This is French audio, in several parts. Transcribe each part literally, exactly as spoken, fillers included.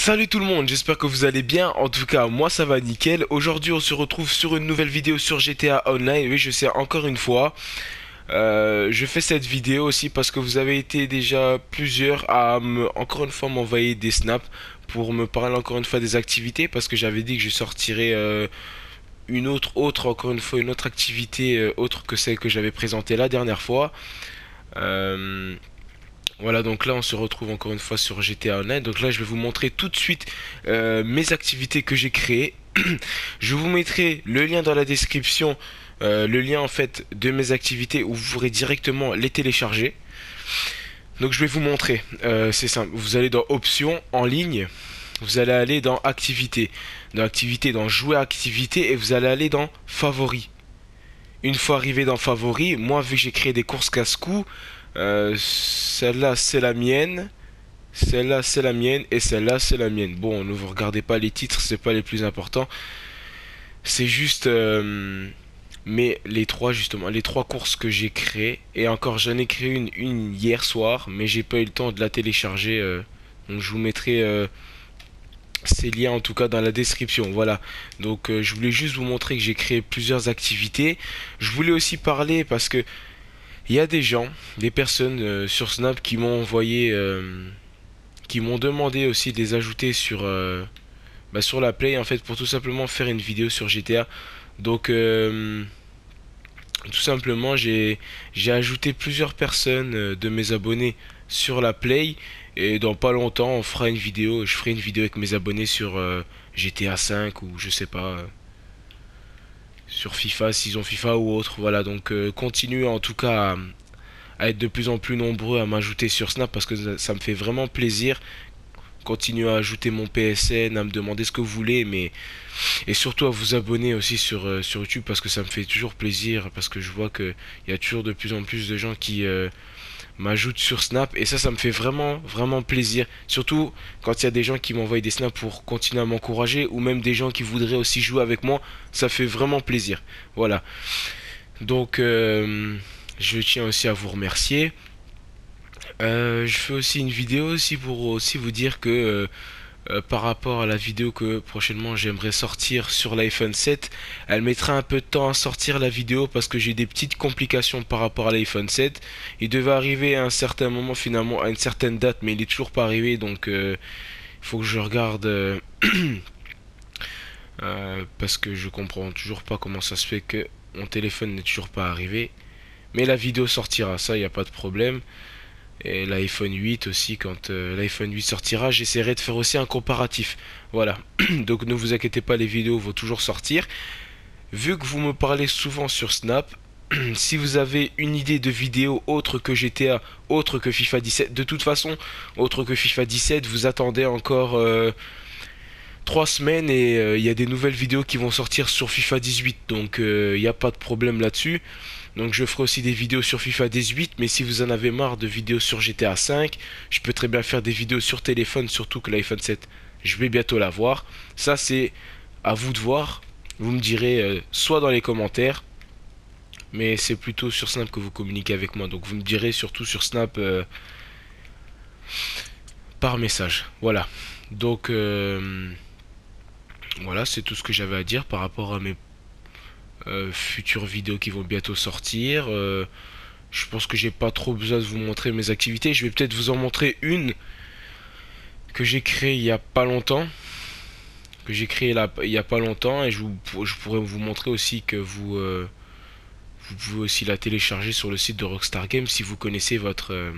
Salut tout le monde, j'espère que vous allez bien. En tout cas, moi ça va nickel. Aujourd'hui, on se retrouve sur une nouvelle vidéo sur G T A Online. Oui, je sais, encore une fois. Euh, je fais cette vidéo aussi parce que vous avez été déjà plusieurs à me, encore une fois m'envoyer des snaps pour me parler encore une fois des activités parce que j'avais dit que je sortirais euh, une autre, autre, encore une fois, une autre activité euh, autre que celle que j'avais présentée la dernière fois. Euh, Voilà, donc là on se retrouve encore une fois sur G T A Online. Donc là je vais vous montrer tout de suite euh, mes activités que j'ai créées. Je vous mettrai le lien dans la description, euh, le lien en fait de mes activités où vous pourrez directement les télécharger. Donc je vais vous montrer, Euh, c'est simple, vous allez dans options en ligne, vous allez aller dans activités, dans activités, dans jouer à activités et vous allez aller dans favoris. Une fois arrivé dans favoris, moi vu que j'ai créé des courses casse-cou, euh, celle-là c'est la mienne. Celle-là, c'est la mienne et celle-là, c'est la mienne. Bon, ne vous regardez pas les titres, c'est pas les plus importants. C'est juste, euh, mais les trois justement, les trois courses que j'ai créées. Et encore, j'en ai créé une, une hier soir, mais j'ai pas eu le temps de la télécharger. euh, donc je vous mettrai euh, ces liens en tout cas dans la description. Voilà. Donc euh, je voulais juste vous montrer que j'ai créé plusieurs activités. Je voulais aussi parler parce que il y a des gens, des personnes euh, sur Snap qui m'ont envoyé. euh, qui m'ont demandé aussi de les ajouter sur, euh, bah, sur la Play en fait pour tout simplement faire une vidéo sur G T A. Donc euh, tout simplement j'ai j'ai ajouté plusieurs personnes euh, de mes abonnés sur la Play et dans pas longtemps on fera une vidéo, je ferai une vidéo avec mes abonnés sur euh, G T A cinq ou je sais pas euh, sur FIFA s'ils ont FIFA ou autre. Voilà donc euh, continuez en tout cas à, à être de plus en plus nombreux à m'ajouter sur Snap parce que ça, ça me fait vraiment plaisir. Continuez à ajouter mon P S N, à me demander ce que vous voulez, mais et surtout à vous abonner aussi sur, euh, sur YouTube parce que ça me fait toujours plaisir, parce que je vois que il y a toujours de plus en plus de gens qui euh, m'ajoutent sur Snap et ça, ça me fait vraiment, vraiment plaisir. Surtout quand il y a des gens qui m'envoient des snaps pour continuer à m'encourager ou même des gens qui voudraient aussi jouer avec moi, ça fait vraiment plaisir. Voilà. Donc, euh, je tiens aussi à vous remercier. Euh, je fais aussi une vidéo aussi pour aussi vous dire que euh, euh, par rapport à la vidéo que prochainement j'aimerais sortir sur l'iPhone sept, elle mettra un peu de temps à sortir la vidéo parce que j'ai des petites complications par rapport à l'iPhone sept. Il devait arriver à un certain moment finalement à une certaine date mais il est toujours pas arrivé donc euh, il faut que je regarde euh, euh, parce que je comprends toujours pas comment ça se fait que mon téléphone n'est toujours pas arrivé. Mais la vidéo sortira, ça y a pas de problème. Et l'iPhone huit aussi, quand euh, l'iPhone huit sortira, j'essaierai de faire aussi un comparatif. Voilà. Donc ne vous inquiétez pas, les vidéos vont toujours sortir. Vu que vous me parlez souvent sur Snap, si vous avez une idée de vidéo autre que G T A, autre que FIFA dix-sept, de toute façon, autre que FIFA dix-sept, vous attendez encore euh, trois semaines et il euh, y a des nouvelles vidéos qui vont sortir sur FIFA dix-huit. Donc il euh, n'y a pas de problème là-dessus. Donc je ferai aussi des vidéos sur FIFA dix-huit, mais si vous en avez marre de vidéos sur G T A cinq, je peux très bien faire des vidéos sur téléphone, surtout que l'iPhone sept, je vais bientôt l'avoir. Ça c'est à vous de voir. Vous me direz euh, soit dans les commentaires, mais c'est plutôt sur Snap que vous communiquez avec moi. Donc vous me direz surtout sur Snap euh, par message. Voilà. Donc euh, voilà, c'est tout ce que j'avais à dire par rapport à mes euh, futures vidéos qui vont bientôt sortir. Euh, Je pense que j'ai pas trop besoin de vous montrer mes activités. Je vais peut-être vous en montrer une que j'ai créée il y a pas longtemps. Que j'ai créée là, il y a pas longtemps. Et je, vous, je pourrais vous montrer aussi que vous, euh, vous pouvez aussi la télécharger sur le site de Rockstar Games si vous connaissez votre, euh,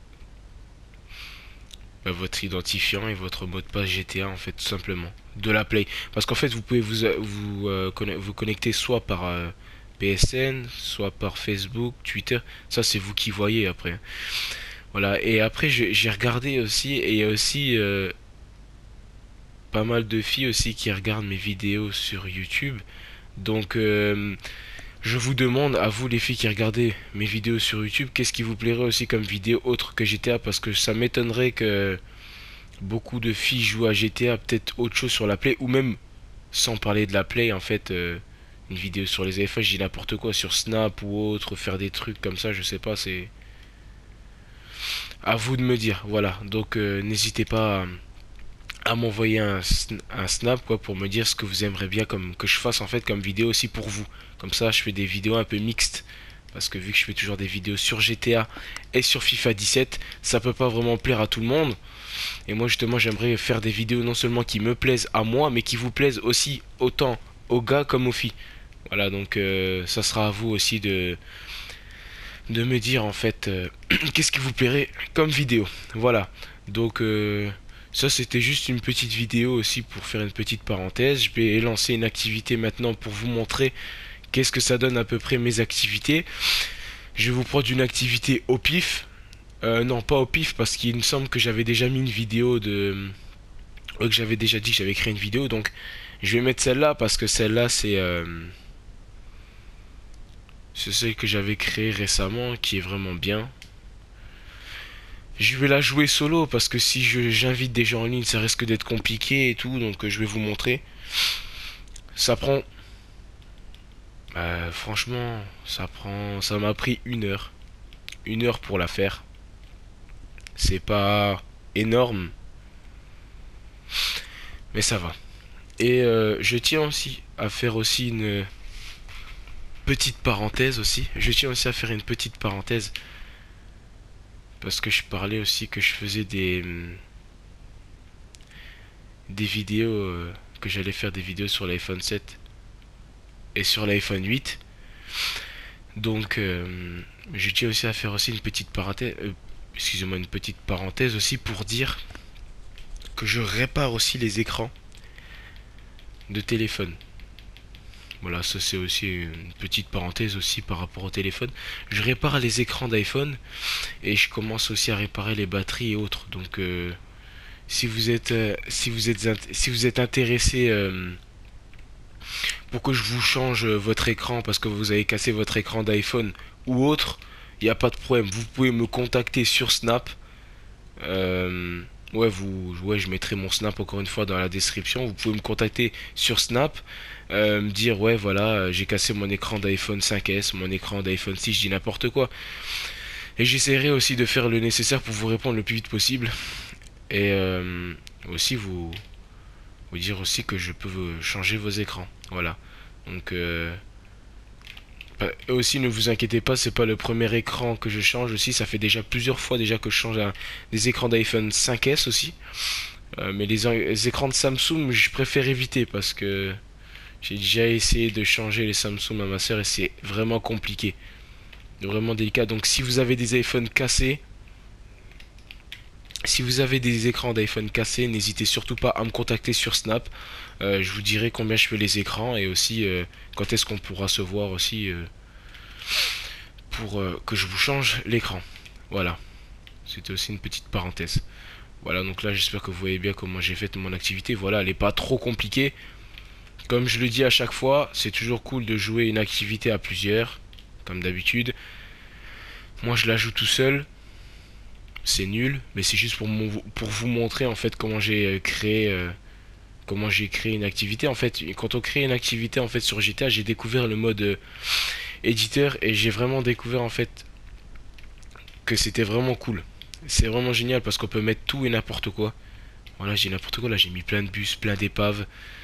bah, votre identifiant et votre mot de passe G T A en fait tout simplement. De la Play. Parce qu'en fait vous pouvez vous, vous, euh, vous connecter soit par euh, P S N, soit par Facebook, Twitter. Ça c'est vous qui voyez après. Voilà, et après j'ai regardé aussi, et il y a aussi euh, pas mal de filles aussi qui regardent mes vidéos sur YouTube. Donc euh, je vous demande, à vous les filles qui regardez mes vidéos sur YouTube, qu'est-ce qui vous plairait aussi comme vidéo autre que G T A, parce que ça m'étonnerait que beaucoup de filles jouent à G T A, peut-être autre chose sur la Play, ou même sans parler de la Play, en fait, euh, une vidéo sur les iPhones, je dis n'importe quoi, sur Snap ou autre, faire des trucs comme ça, je sais pas, c'est à vous de me dire, voilà. Donc euh, n'hésitez pas à m'envoyer un, sn- un snap quoi pour me dire ce que vous aimeriez bien comme que je fasse en fait comme vidéo aussi pour vous. Comme ça, je fais des vidéos un peu mixtes parce que vu que je fais toujours des vidéos sur G T A et sur FIFA dix-sept, ça peut pas vraiment plaire à tout le monde. Et moi justement, j'aimerais faire des vidéos non seulement qui me plaisent à moi, mais qui vous plaisent aussi autant aux gars comme aux filles. Voilà, donc euh, ça sera à vous aussi de de me dire en fait euh, qu'est-ce qui vous plairait comme vidéo. Voilà. Donc euh, ça c'était juste une petite vidéo aussi pour faire une petite parenthèse. Je vais lancer une activité maintenant pour vous montrer qu'est-ce que ça donne à peu près mes activités. Je vais vous prendre une activité au pif. Euh, non, pas au pif parce qu'il me semble que j'avais déjà mis une vidéo de... euh, que j'avais déjà dit que j'avais créé une vidéo. Donc je vais mettre celle-là parce que celle-là c'est... euh, c'est celle que j'avais créée récemment qui est vraiment bien. Je vais la jouer solo parce que si je j'invite des gens en ligne, ça risque d'être compliqué et tout, donc euh, je vais vous montrer. Ça prend, bah, franchement, ça prend, ça m'a pris une heure, une heure pour la faire. C'est pas énorme, mais ça va. Et euh, je tiens aussi à faire aussi une petite parenthèse aussi. Je tiens aussi à faire une petite parenthèse parce que je parlais aussi que je faisais des des vidéos, euh, que j'allais faire des vidéos sur l'iPhone sept et sur l'iPhone huit. Donc, euh, je tiens aussi à faire aussi une petite parenthèse, euh, excusez-moi, une petite parenthèse aussi pour dire que je répare aussi les écrans de téléphone. Voilà, ça c'est aussi une petite parenthèse aussi par rapport au téléphone. Je répare les écrans d'iPhone et je commence aussi à réparer les batteries et autres. Donc, euh, si vous êtes, euh, si vous êtes, si vous êtes intéressé euh, pour que je vous change votre écran parce que vous avez cassé votre écran d'iPhone ou autre, il n'y a pas de problème. Vous pouvez me contacter sur Snap. Euh, ouais, vous, ouais, je mettrai mon Snap encore une fois dans la description. Vous pouvez me contacter sur Snap, euh, me dire ouais voilà, j'ai cassé mon écran d'iPhone cinq S, mon écran d'iPhone six, je dis n'importe quoi. Et j'essaierai aussi de faire le nécessaire pour vous répondre le plus vite possible. Et euh, aussi vous, vous dire aussi que je peux vous changer vos écrans. Voilà. Donc euh, bah, et aussi ne vous inquiétez pas, c'est pas le premier écran que je change aussi, ça fait déjà plusieurs fois déjà que je change un, des écrans d'iPhone cinq S aussi. Euh, mais les, les écrans de Samsung, je préfère éviter parce que j'ai déjà essayé de changer les Samsung à ma soeur et c'est vraiment compliqué, vraiment délicat. Donc si vous avez des iPhones cassés, si vous avez des écrans d'iPhone cassés, n'hésitez surtout pas à me contacter sur Snap. Euh, je vous dirai combien je fais les écrans et aussi euh, quand est-ce qu'on pourra se voir aussi euh, pour euh, que je vous change l'écran. Voilà, c'était aussi une petite parenthèse. Voilà, donc là j'espère que vous voyez bien comment j'ai fait mon activité. Voilà, elle n'est pas trop compliquée. Comme je le dis à chaque fois, c'est toujours cool de jouer une activité à plusieurs, comme d'habitude. Moi je la joue tout seul. C'est nul, mais c'est juste pour, mon, pour vous montrer en fait comment j'ai euh, créé euh, comment j'ai créé une activité. En fait, quand on crée une activité en fait sur G T A, j'ai découvert le mode euh, éditeur et j'ai vraiment découvert en fait que c'était vraiment cool. C'est vraiment génial parce qu'on peut mettre tout et n'importe quoi. Voilà, j'ai n'importe quoi là, j'ai mis plein de bus, plein d'épaves.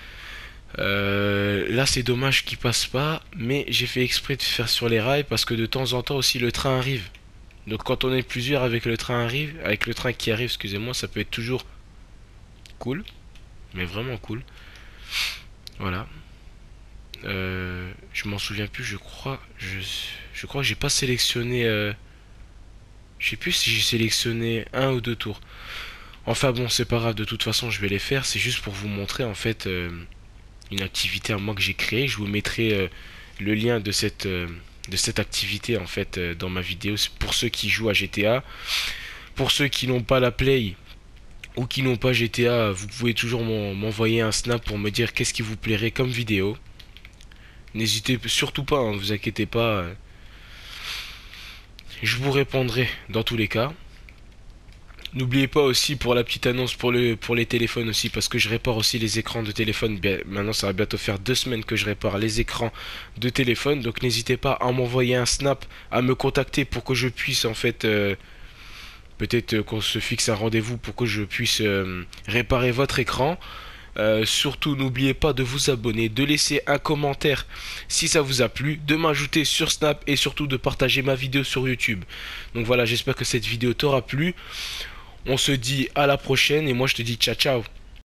Euh, là, c'est dommage qu'il passe pas, mais j'ai fait exprès de faire sur les rails parce que de temps en temps aussi le train arrive. Donc quand on est plusieurs avec le train arrive, avec le train qui arrive, excusez-moi, ça peut être toujours cool, mais vraiment cool. Voilà. Euh, je m'en souviens plus, je crois, je, je crois que j'ai pas sélectionné. Euh, je sais plus si j'ai sélectionné un ou deux tours. Enfin bon, c'est pas grave, de toute façon, je vais les faire. C'est juste pour vous montrer en fait euh, une activité à moi que j'ai créée. Je vous mettrai euh, le lien de cette euh, de cette activité en fait euh, dans ma vidéo. C'est pour ceux qui jouent à G T A. Pour ceux qui n'ont pas la Play ou qui n'ont pas G T A, vous pouvez toujours m'envoyer un snap pour me dire qu'est-ce qui vous plairait comme vidéo. N'hésitez surtout pas, hein, vous inquiétez pas. Je vous répondrai dans tous les cas. N'oubliez pas aussi pour la petite annonce pour, le, pour les téléphones aussi, parce que je répare aussi les écrans de téléphone. Bien, maintenant ça va bientôt faire deux semaines que je répare les écrans de téléphone. Donc n'hésitez pas à m'envoyer un snap, à me contacter pour que je puisse en fait... Euh, Peut-être euh, qu'on se fixe un rendez-vous pour que je puisse euh, réparer votre écran. Euh, surtout, n'oubliez pas de vous abonner, de laisser un commentaire si ça vous a plu, de m'ajouter sur Snap et surtout de partager ma vidéo sur YouTube. Donc voilà, j'espère que cette vidéo t'aura plu. On se dit à la prochaine et moi je te dis ciao ciao.